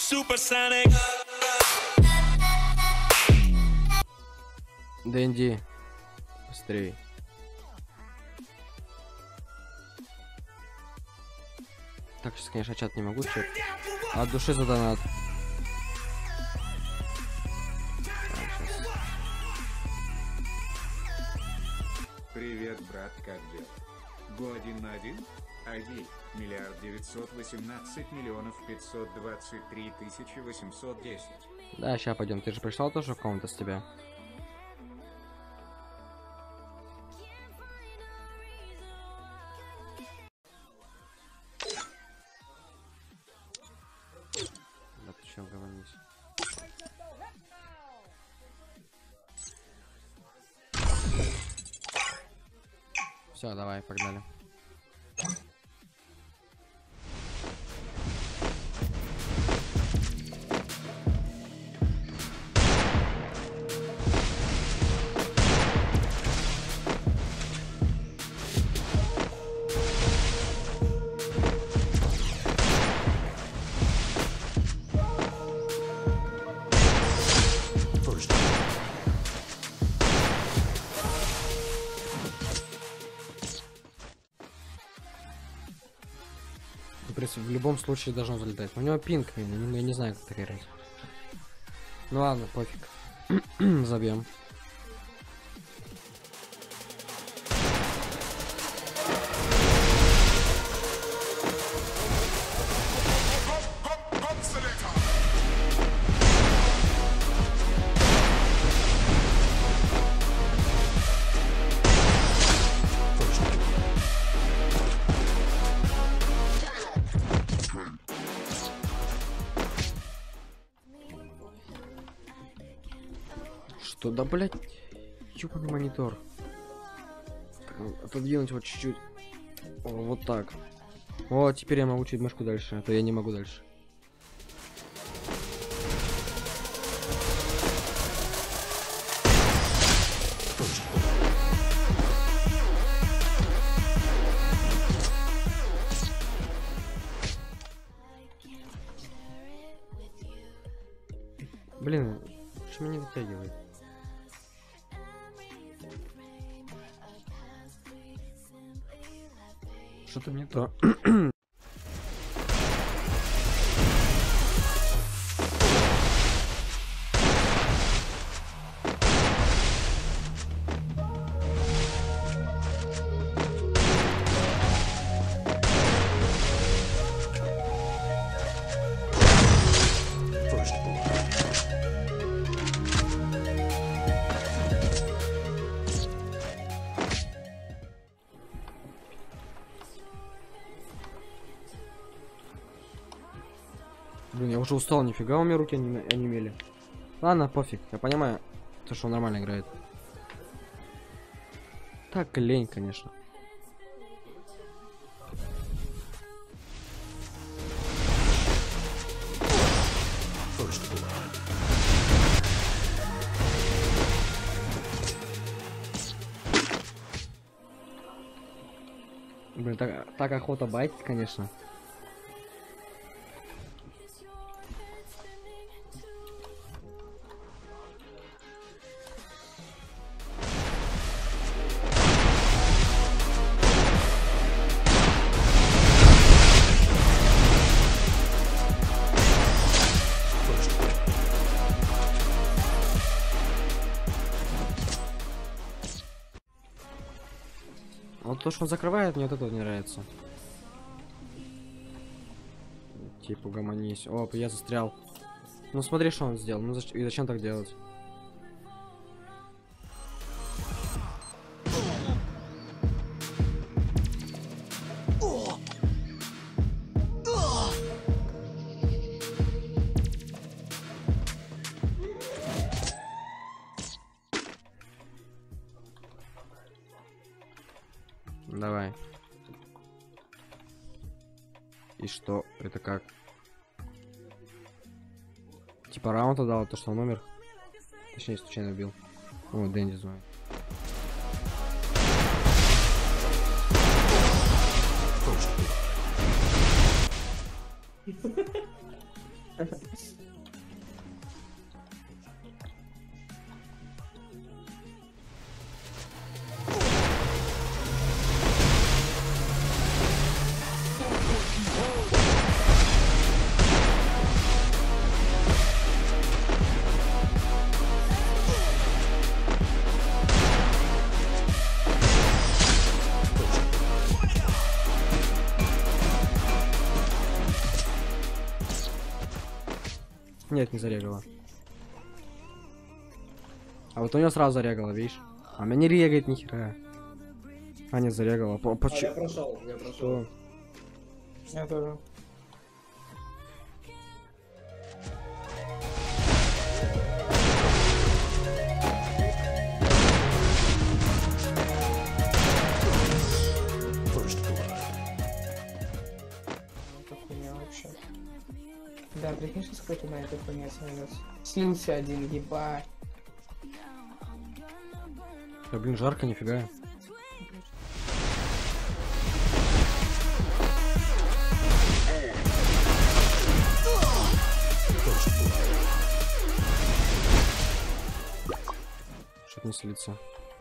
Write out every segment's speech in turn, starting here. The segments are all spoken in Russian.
Supersonic. Дэнди, быстрей. Так, сейчас, конечно, чат не могу чек. От души за донат. Привет, брат, как дела? Го 1 на 1? ID, 1 918 523 810. Да, сейчас пойдем. Ты же пришел тоже в ком-то с тебя? Да ты чё, говоришь? Все, давай, погнали. В любом случае должно залетать. У него пинг, я не знаю, как это играть. Ну ладно, пофиг. Забьем. Что, да, блять, ёбаный монитор. Отодвинуть вот чуть-чуть. О, вот так. О, теперь я могу чуть мышку дальше, а то я не могу дальше. Блин, что меня не дотягивает? Что-то не то. Блин, я уже устал, нифига у меня руки онемели. Ладно, пофиг, я понимаю, то, что он нормально играет. Так лень, конечно. Блин, так охота байтить, конечно. Вот то, что он закрывает, мне вот это не нравится. Типа, угомонись. Оп, я застрял. Ну смотри, что он сделал. Ну и зачем так делать? Давай. И что? Это как? Типа раунд отдал, то что он умер? Точнее, случайно убил. О, Дэнди звонит. Нет, не зарегала. А вот у него сразу зарегала, видишь? А меня не регает нихера. А, не зарегала. А, Почему? я прошел, я прошел. Я тоже. Это хуйня вообще. Да, прикинь, что какой-то на этой хуйне снялся. Слился один, ебать. Да, блин, жарко, нифига. Что-то не слиться.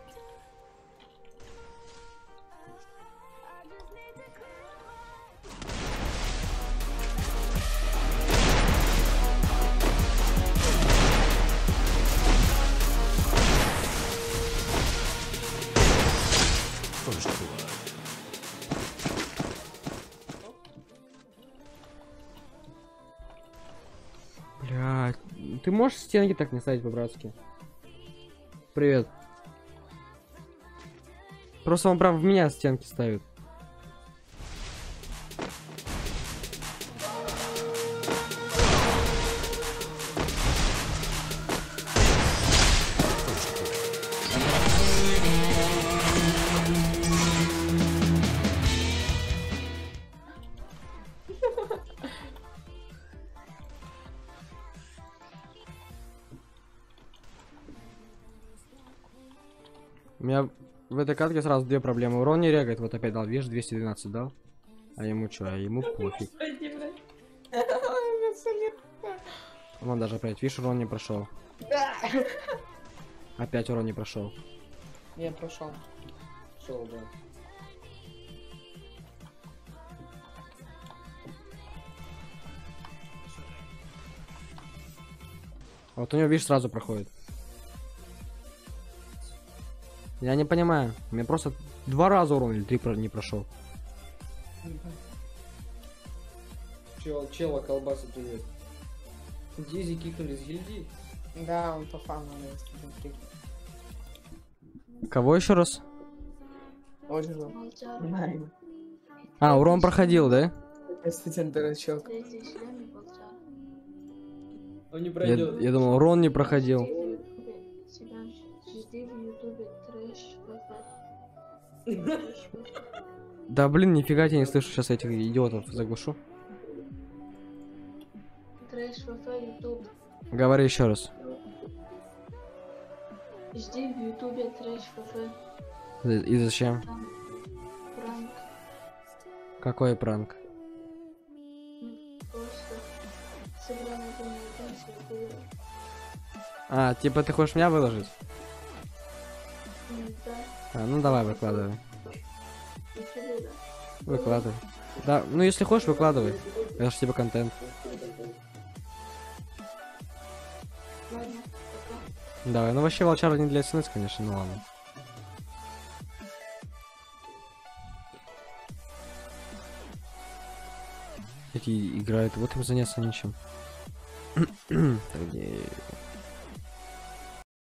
Блядь, ты можешь стенки так не ставить по-братски? Привет. Просто он прям в меня стенки ставит. У меня в этой катке сразу две проблемы. Урон не регает, вот опять дал, видишь, 212 дал. А ему что, а ему пофиг. Вон даже опять, видишь, урон не прошел. Опять урон не прошел. Я прошел. Прошел, да. А вот у него, видишь, сразу проходит. Я не понимаю. У меня просто 2 раза урон или 3 не прошел. Чела колбаса, привет. Дизи кикнули с гильдии. Да, он по фану внутри. Кого еще раз? Очень же. Нормально. А, урон проходил, да? Я студент дурачок. Он не пройдет. Я думал, урон не проходил. Да блин, нифига я не слышу, сейчас этих идиотов заглушу. Трэш ВФ YouTube. Говори еще раз. Жди в ютубе трэш ВФ. И зачем? Там пранк. Какой пранк? Просто сыграл на том танце. А, типа ты хочешь меня выложить? Да, А, ну давай, выкладывай. в ютубе, да. Выкладывай. Да, ну если хочешь, выкладывай. Это ж типа контент. Ладно, пока. Давай, ну вообще волчара не для СНС, конечно, ну ладно. Эти играют, вот им заняться нечем. Так, где-